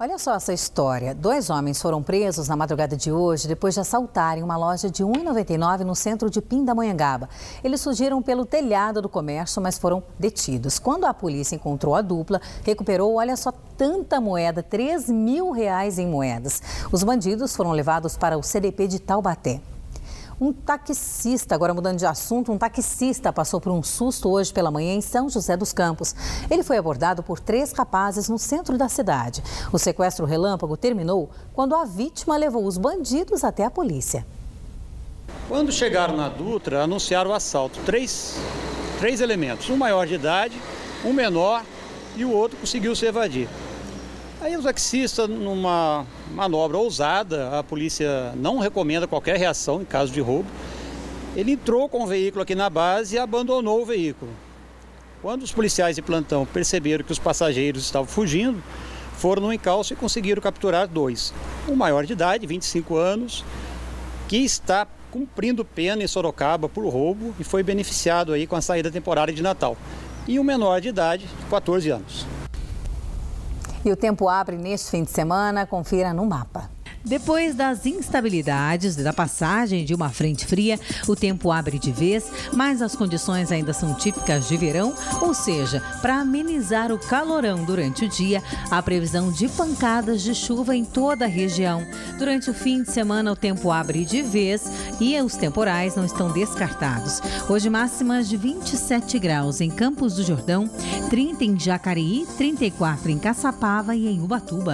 Olha só essa história. 2 homens foram presos na madrugada de hoje depois de assaltarem uma loja de R$ 1,99 no centro de Pindamonhangaba. Eles fugiram pelo telhado do comércio, mas foram detidos. Quando a polícia encontrou a dupla, recuperou, olha só, tanta moeda, R$ 3.000 em moedas. Os bandidos foram levados para o CDP de Taubaté. Um taxista, agora mudando de assunto, um taxista passou por um susto hoje pela manhã em São José dos Campos. Ele foi abordado por 3 rapazes no centro da cidade. O sequestro relâmpago terminou quando a vítima levou os bandidos até a polícia. Quando chegaram na Dutra, anunciaram o assalto. Três elementos, um maior de idade, um menor e o outro conseguiu se evadir. Aí o taxista, numa manobra ousada, a polícia não recomenda qualquer reação em caso de roubo. Ele entrou com o veículo aqui na base e abandonou o veículo. Quando os policiais de plantão perceberam que os passageiros estavam fugindo, foram no encalço e conseguiram capturar 2. Um maior de idade, 25 anos, que está cumprindo pena em Sorocaba por roubo e foi beneficiado aí com a saída temporária de Natal. E um menor de idade, 14 anos. E o tempo abre neste fim de semana, confira no mapa. Depois das instabilidades da passagem de uma frente fria, o tempo abre de vez, mas as condições ainda são típicas de verão, ou seja, para amenizar o calorão durante o dia, há previsão de pancadas de chuva em toda a região. Durante o fim de semana, o tempo abre de vez e os temporais não estão descartados. Hoje, máximas de 27 graus em Campos do Jordão, 30 em Jacareí, 34 em Caçapava e em Ubatuba.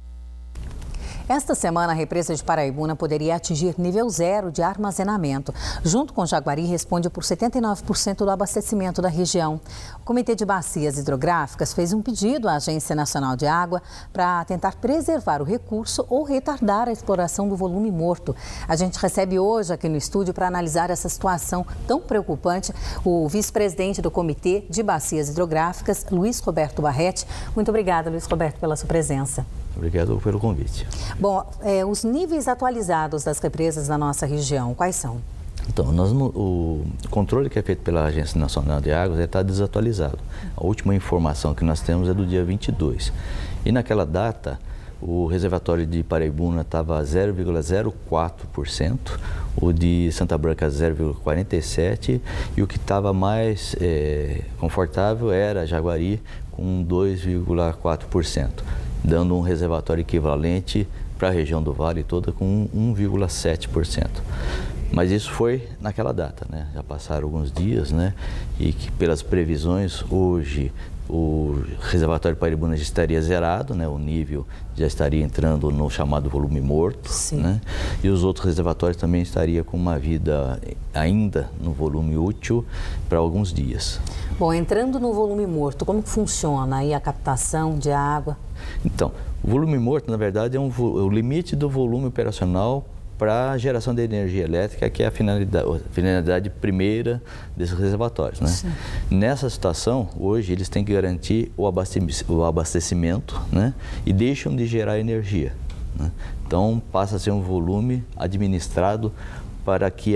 Esta semana, a represa de Paraibuna poderia atingir nível 0 de armazenamento. Junto com Jaguari, responde por 79% do abastecimento da região. O Comitê de Bacias Hidrográficas fez um pedido à Agência Nacional de Água para tentar preservar o recurso ou retardar a exploração do volume morto. A gente recebe hoje aqui no estúdio para analisar essa situação tão preocupante o vice-presidente do Comitê de Bacias Hidrográficas, Luiz Roberto Barretti. Muito obrigada, Luiz Roberto, pela sua presença. Obrigado pelo convite. Bom, os níveis atualizados das represas na nossa região, quais são? Então, o controle que é feito pela Agência Nacional de Águas está desatualizado. A última informação que nós temos é do dia 22. E naquela data, o reservatório de Paraibuna estava 0,04%, o de Santa Branca 0,47% e o que estava mais confortável era Jaguari com 2,4%. Dando um reservatório equivalente para a região do Vale toda com 1,7%. Mas isso foi naquela data, né? Já passaram alguns dias, né? E que pelas previsões, hoje o reservatório Paraibuna já estaria zerado, né? O nível já estaria entrando no chamado volume morto, né? E os outros reservatórios também estariam com uma vida ainda no volume útil para alguns dias. Bom, entrando no volume morto, como que funciona aí a captação de água? Então, o volume morto, na verdade, é o limite do volume operacional para a geração de energia elétrica, que é a finalidade primeira desses reservatórios, né? Sim. Nessa situação, hoje, eles têm que garantir o abastecimento, né? E deixam de gerar energia, né? Então, passa a ser um volume administrado para que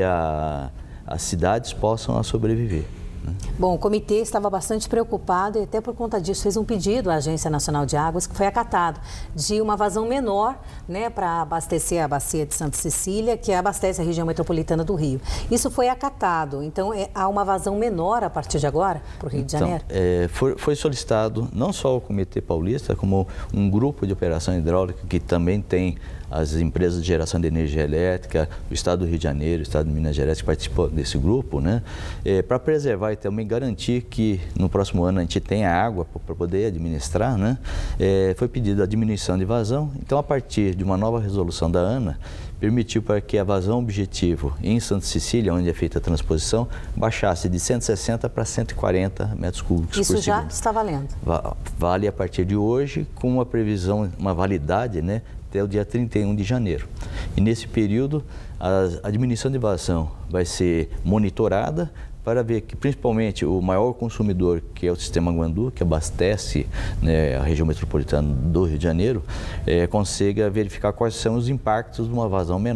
as cidades possam sobreviver. Bom, o comitê estava bastante preocupado e até por conta disso fez um pedido à Agência Nacional de Águas, que foi acatado, de uma vazão menor, né, para abastecer a bacia de Santa Cecília, que abastece a região metropolitana do Rio. Isso foi acatado, então há uma vazão menor a partir de agora para o Rio de Janeiro? Foi solicitado não só o Comitê Paulista, como um grupo de operação hidráulica que também tem as empresas de geração de energia elétrica, o Estado do Rio de Janeiro, o Estado de Minas Gerais, que participou desse grupo, né? Para preservar e também garantir que no próximo ano a gente tenha água para poder administrar, né? Foi pedida a diminuição de vazão. Então, a partir de uma nova resolução da ANA, permitiu para que a vazão objetivo em Santa Cecília, onde é feita a transposição, baixasse de 160 para 140 metros cúbicos por segundo. Isso já está valendo? Vale a partir de hoje, com uma previsão, uma validade, né, até o dia 31 de janeiro. E nesse período, a diminuição de vazão vai ser monitorada para ver que, principalmente, o maior consumidor, que é o Sistema Guandu, que abastece, né, a região metropolitana do Rio de Janeiro, consiga verificar quais são os impactos de uma vazão menor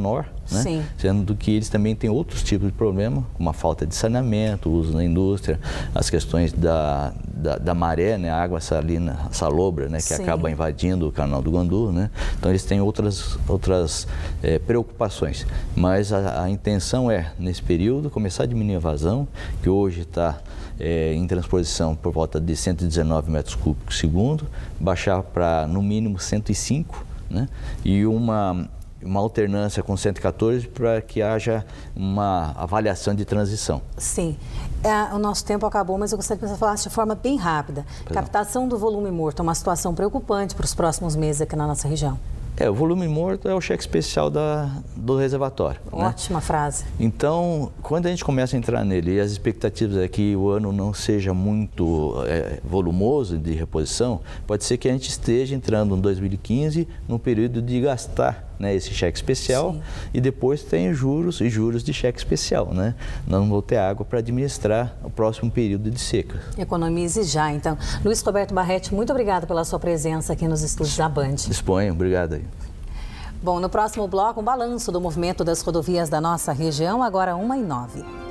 né? Sim. Sendo que eles também têm outros tipos de problema, como a falta de saneamento, o uso na indústria, as questões da maré, né? A água salina, salobra, né? Que Sim. acaba invadindo o canal do Guandu, né? Então eles têm outras preocupações, mas a intenção é, nesse período, começar a diminuir a vazão, que hoje está em transposição por volta de 119 metros cúbicos por segundo, baixar para no mínimo 105, né? E uma alternância com 114 para que haja uma avaliação de transição. Sim. O nosso tempo acabou, mas eu gostaria que você falasse de forma bem rápida. Captação do volume morto é uma situação preocupante para os próximos meses aqui na nossa região. O volume morto é o cheque especial do reservatório. Ótima, né? Frase. Então, quando a gente começa a entrar nele e as expectativas é que o ano não seja muito volumoso de reposição, pode ser que a gente esteja entrando em 2015 num período de gastar, né, esse cheque especial. Sim. E depois tem juros e juros de cheque especial, né? Nós não vamos ter água para administrar o próximo período de seca. Economize já, então. Luiz Roberto Barretti, muito obrigado pela sua presença aqui nos estúdios da Band. Disponha, obrigado aí. Bom, no próximo bloco, um balanço do movimento das rodovias da nossa região, agora 1h09.